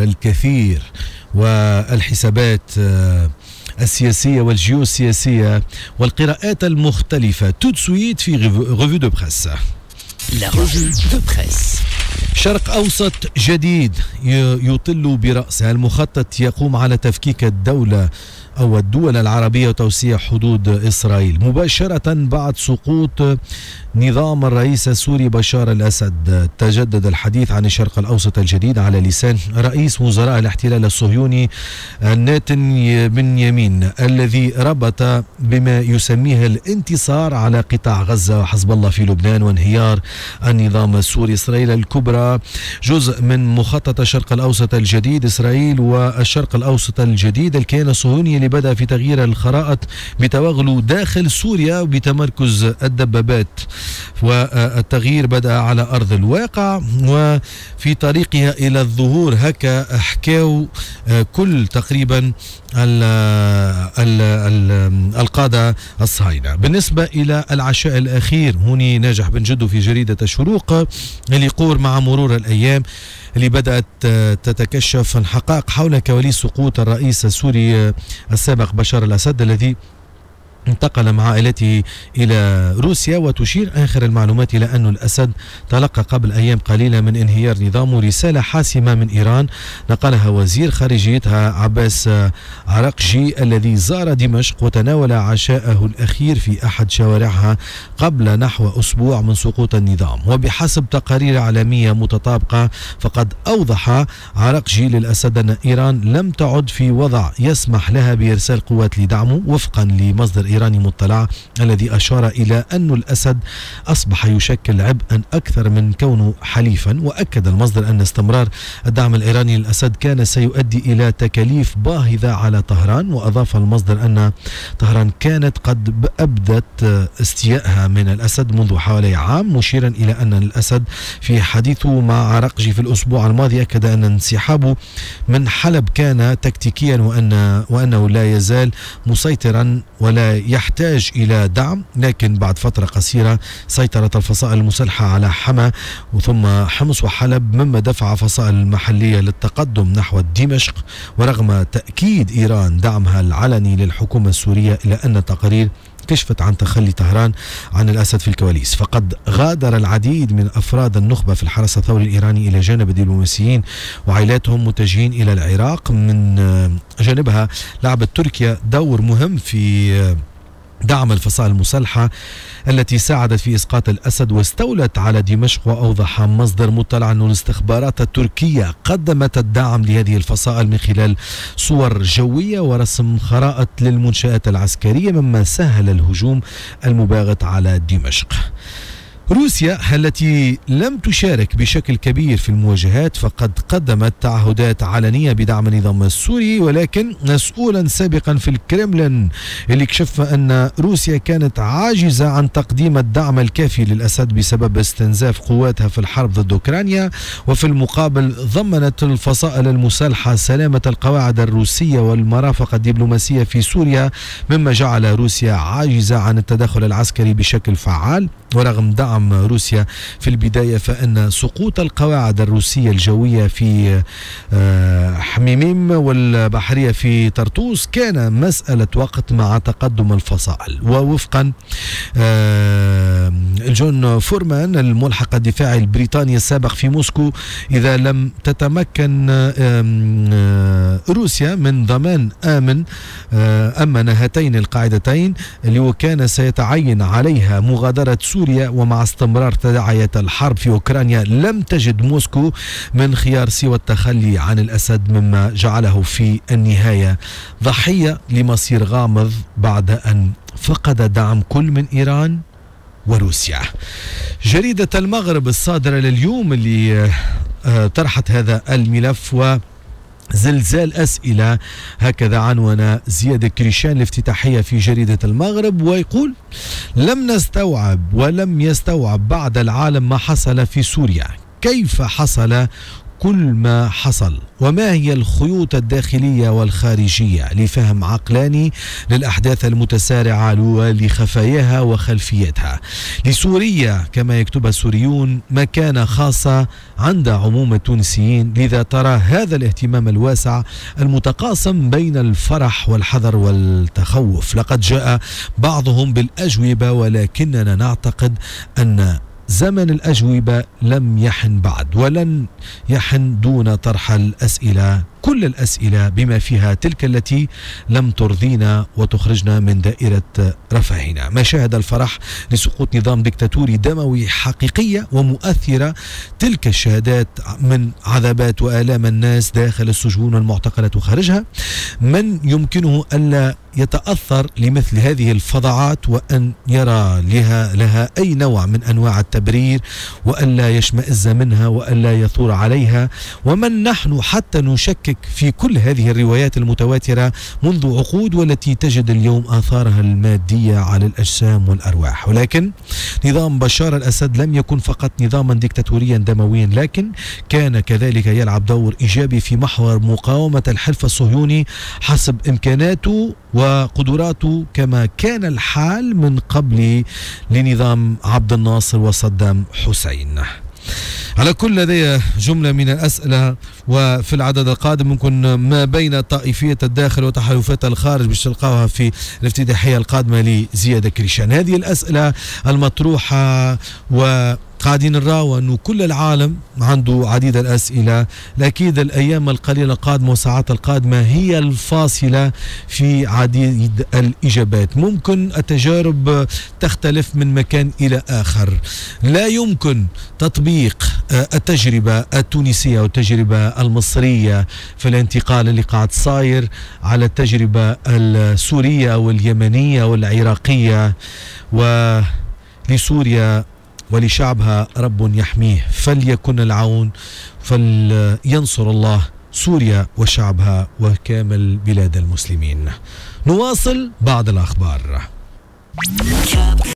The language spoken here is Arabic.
الكثير والحسابات السياسية والجيوسياسية والقراءات المختلفة. tout de suite في revue de presse. La revue de presse. شرق أوسط جديد يطل برأسه. المخطط يقوم على تفكيك الدولة أو الدول العربية وتوسيع حدود إسرائيل مباشرة بعد سقوط نظام الرئيس السوري بشار الأسد. تجدد الحديث عن الشرق الأوسط الجديد على لسان رئيس وزراء الاحتلال الصهيوني نتن بن يمين، الذي ربط بما يسميه الانتصار على قطاع غزة وحزب الله في لبنان وانهيار النظام السوري. إسرائيل الكبرى جزء من مخطط الشرق الأوسط الجديد. إسرائيل والشرق الأوسط الجديد الكيان الصهيوني اللي بدأ في تغيير الخرائط بتوغله داخل سوريا وبتمركز الدبابات، والتغيير بدأ على أرض الواقع وفي طريقها إلى الظهور. هكا حكاو كل تقريبا القادة الصهاينة. بالنسبة إلى العشاء الأخير هوني ناجح بن جدو في جريدة الشروق اللي يقول مع مرور الأيام اللي بدأت تتكشف الحقائق حول كواليس سقوط الرئيس السوري السابق بشار الأسد الذي انتقل مع عائلته إلى روسيا. وتشير آخر المعلومات إلى أن الأسد تلقى قبل أيام قليلة من انهيار نظامه رسالة حاسمة من إيران نقلها وزير خارجيتها عباس عرقجي الذي زار دمشق وتناول عشاءه الأخير في أحد شوارعها قبل نحو أسبوع من سقوط النظام. وبحسب تقارير إعلامية متطابقة فقد أوضح عرقجي للأسد أن إيران لم تعد في وضع يسمح لها بإرسال قوات لدعمه وفقا لمصدر إيراني مطلع الذي أشار إلى أن الأسد أصبح يشكل عبئا أكثر من كونه حليفا. وأكد المصدر أن استمرار الدعم الإيراني للأسد كان سيؤدي إلى تكاليف باهظة على طهران. وأضاف المصدر أن طهران كانت قد أبدت استيائها من الأسد منذ حوالي عام، مشيرا إلى أن الأسد في حديثه مع عرقجي في الأسبوع الماضي أكد أن انسحابه من حلب كان تكتيكيا وأنه لا يزال مسيطرا ولا يحتاج إلى دعم. لكن بعد فترة قصيرة سيطرت الفصائل المسلحة على حما وثم حمص وحلب، مما دفع فصائل المحلية للتقدم نحو دمشق ورغم تأكيد إيران دعمها العلني للحكومة السورية، إلى أن التقارير كشفت عن تخلي طهران عن الأسد في الكواليس. فقد غادر العديد من أفراد النخبة في الحرس الثوري الإيراني إلى جانب الدبلوماسيين وعائلاتهم متجهين إلى العراق. من جانبها لعبت تركيا دور مهم في دعم الفصائل المسلحة التي ساعدت في إسقاط الأسد واستولت على دمشق. وأوضح مصدر مطلع أن الاستخبارات التركية قدمت الدعم لهذه الفصائل من خلال صور جوية ورسم خرائط للمنشآت العسكرية مما سهل الهجوم المباغت على دمشق. روسيا التي لم تشارك بشكل كبير في المواجهات فقد قدمت تعهدات علنية بدعم النظام السوري، ولكن مسؤولا سابقا في الكرملين اللي كشف أن روسيا كانت عاجزة عن تقديم الدعم الكافي للأسد بسبب استنزاف قواتها في الحرب ضد أوكرانيا. وفي المقابل ضمنت الفصائل المسلحة سلامة القواعد الروسية والمرافق الدبلوماسية في سوريا، مما جعل روسيا عاجزة عن التدخل العسكري بشكل فعال. ورغم دعم روسيا في البداية فإن سقوط القواعد الروسية الجوية في حميميم والبحرية في طرطوس كان مسألة وقت مع تقدم الفصائل. ووفقا جون فورمان الملحق الدفاعي البريطاني السابق في موسكو، إذا لم تتمكن روسيا من ضمان أمن هاتين القاعدتين اللي كان سيتعين عليها مغادرة سوريا ومع استمرار تداعيات الحرب في أوكرانيا، لم تجد موسكو من خيار سوى التخلي عن الأسد، مما جعله في النهاية ضحية لمصير غامض بعد أن فقد دعم كل من إيران وروسيا. جريدة المغرب الصادرة لليوم اللي طرحت هذا الملف زلزال أسئلة، هكذا عنوان زياد كريشان الافتتاحية في جريدة المغرب، ويقول: لم نستوعب ولم يستوعب بعد العالم ما حصل في سوريا، كيف حصل كل ما حصل، وما هي الخيوط الداخلية والخارجية لفهم عقلاني للأحداث المتسارعة ولخفاياها وخلفيتها. لسوريا كما يكتبها السوريون مكانة خاصة عند عموم التونسيين، لذا ترى هذا الاهتمام الواسع المتقاسم بين الفرح والحذر والتخوف. لقد جاء بعضهم بالأجوبة، ولكننا نعتقد أن زمن الأجوبة لم يحن بعد، ولن يحن دون طرح الأسئلة، كل الأسئلة بما فيها تلك التي لم ترضينا وتخرجنا من دائرة رفاهنا. مشاهد الفرح لسقوط نظام ديكتاتوري دموي حقيقية ومؤثرة، تلك الشهادات من عذابات وآلام الناس داخل السجون والمعتقلات وخارجها. من يمكنه ألا يتأثر لمثل هذه الفظاعات وأن يرى لها أي نوع من أنواع التبرير، وألا يشمئز منها وألا يثور عليها؟ ومن نحن حتى نشكك في كل هذه الروايات المتواترة منذ عقود، والتي تجد اليوم آثارها المادية على الأجسام والأرواح. ولكن نظام بشار الأسد لم يكن فقط نظاما ديكتاتوريا دمويا، لكن كان كذلك يلعب دور إيجابي في محور مقاومة الحلف الصهيوني حسب إمكاناته وقدراته، كما كان الحال من قبل لنظام عبد الناصر وصدام حسين. على كل لدي جملة من الأسئلة، وفي العدد القادم ممكن ما بين طائفية الداخل وتحالفات الخارج باش تلقاوها في الافتتاحية القادمة لزياد كريشان. هذه الأسئلة المطروحة قاعدين نراو أنه كل العالم عنده عديد الأسئلة. أكيد الأيام القليلة القادمة والساعات القادمة هي الفاصلة في عديد الإجابات. ممكن التجارب تختلف من مكان إلى آخر، لا يمكن تطبيق التجربة التونسية والتجربة المصرية في الانتقال اللي قاعد صاير على التجربة السورية واليمنية والعراقية. ولسوريا ولشعبها رب يحميه، فليكن العون، فلينصر الله سوريا وشعبها وكامل بلاد المسلمين. نواصل بعد الأخبار.